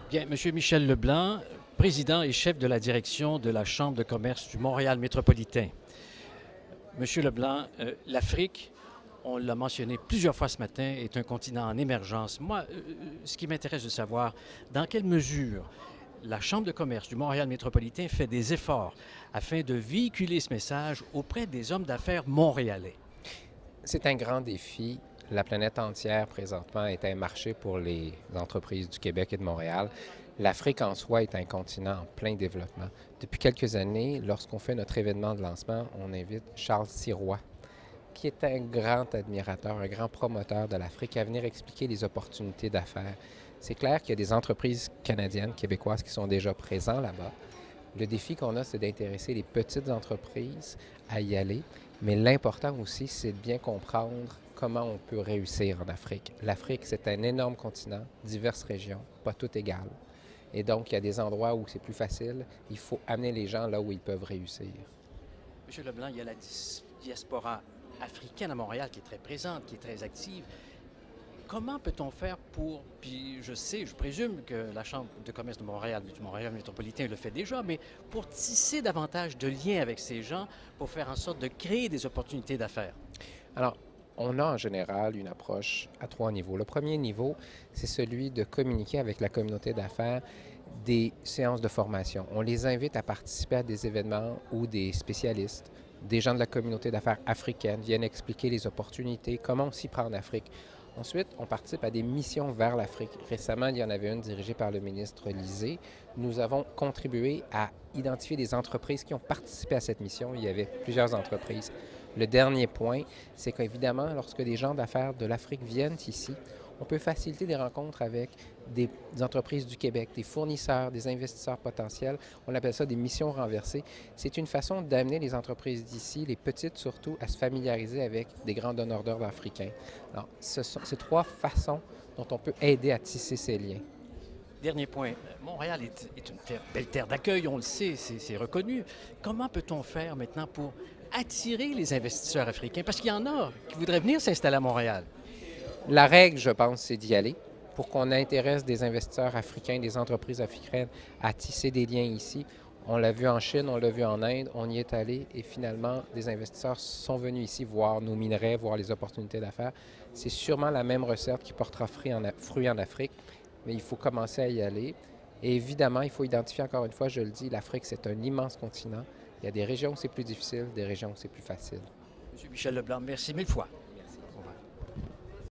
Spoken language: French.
Bien, Monsieur Michel Leblanc, président et chef de la direction de la Chambre de commerce du Montréal métropolitain. Monsieur Leblanc, l'Afrique, on l'a mentionné plusieurs fois ce matin, est un continent en émergence. Moi, ce qui m'intéresse de savoir, dans quelle mesure la Chambre de commerce du Montréal métropolitain fait des efforts afin de véhiculer ce message auprès des hommes d'affaires montréalais. C'est un grand défi. La planète entière, présentement, est un marché pour les entreprises du Québec et de Montréal. L'Afrique en soi est un continent en plein développement. Depuis quelques années, lorsqu'on fait notre événement de lancement, on invite Charles Sirois, qui est un grand admirateur, un grand promoteur de l'Afrique, à venir expliquer les opportunités d'affaires. C'est clair qu'il y a des entreprises canadiennes, québécoises qui sont déjà présentes là-bas. Le défi qu'on a, c'est d'intéresser les petites entreprises à y aller, mais l'important aussi, c'est de bien comprendre comment on peut réussir en Afrique. L'Afrique, c'est un énorme continent, diverses régions, pas toutes égales. Et donc, il y a des endroits où c'est plus facile. Il faut amener les gens là où ils peuvent réussir. Monsieur Leblanc, il y a la diaspora africaine à Montréal qui est très présente, qui est très active. Comment peut-on faire pour, puis je sais, je présume que la Chambre de commerce de Montréal, du Montréal métropolitain le fait déjà, mais pour tisser davantage de liens avec ces gens, pour faire en sorte de créer des opportunités d'affaires? Alors, on a en général une approche à trois niveaux. Le premier niveau, c'est celui de communiquer avec la communauté d'affaires des séances de formation. On les invite à participer à des événements où des spécialistes, des gens de la communauté d'affaires africaine viennent expliquer les opportunités, comment on s'y prend en Afrique. Ensuite, on participe à des missions vers l'Afrique. Récemment, il y en avait une dirigée par le ministre Lisée. Nous avons contribué à identifier des entreprises qui ont participé à cette mission. Il y avait plusieurs entreprises. Le dernier point, c'est qu'évidemment, lorsque des gens d'affaires de l'Afrique viennent ici, on peut faciliter des rencontres avec des entreprises du Québec, des fournisseurs, des investisseurs potentiels. On appelle ça des missions renversées. C'est une façon d'amener les entreprises d'ici, les petites surtout, à se familiariser avec des grands donneurs d'ordre africains. Alors, ce sont ces trois façons dont on peut aider à tisser ces liens. Dernier point, Montréal est une belle terre d'accueil, on le sait, c'est reconnu. Comment peut-on faire maintenant pour attirer les investisseurs africains? Parce qu'il y en a qui voudraient venir s'installer à Montréal. La règle, je pense, c'est d'y aller pour qu'on intéresse des investisseurs africains, des entreprises africaines à tisser des liens ici. On l'a vu en Chine, on l'a vu en Inde, on y est allé et finalement, des investisseurs sont venus ici voir nos minerais, voir les opportunités d'affaires. C'est sûrement la même recette qui portera fruit en Afrique, mais il faut commencer à y aller. Et évidemment, il faut identifier, encore une fois, je le dis, l'Afrique, c'est un immense continent. Il y a des régions où c'est plus difficile, des régions où c'est plus facile. Monsieur Michel Leblanc, merci mille fois.